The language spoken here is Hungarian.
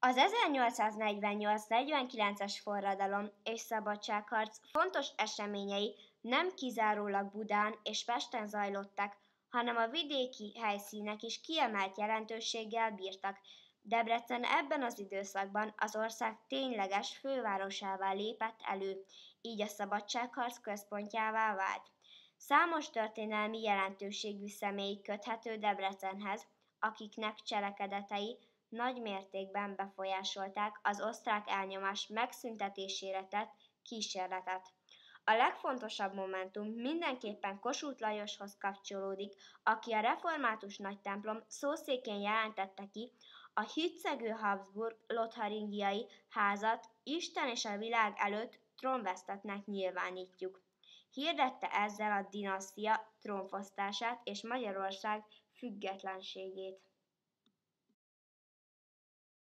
Az 1848-49-es forradalom és szabadságharc fontos eseményei nem kizárólag Budán és Pesten zajlottak, hanem a vidéki helyszínek is kiemelt jelentőséggel bírtak. Debrecen ebben az időszakban az ország tényleges fővárosává lépett elő, így a szabadságharc központjává vált. Számos történelmi jelentőségű személy köthető Debrecenhez, akiknek cselekedetei nagy mértékben befolyásolták az osztrák elnyomás megszüntetésére tett kísérletet. A legfontosabb momentum mindenképpen Kossuth Lajoshoz kapcsolódik, aki a református nagytemplom szószékén jelentette ki, a hitszegő Habsburg-Lotharingiai házat Isten és a világ előtt trónvesztettnek nyilvánítjuk. Hirdette ezzel a dinasztia trónfosztását és Magyarország függetlenségét.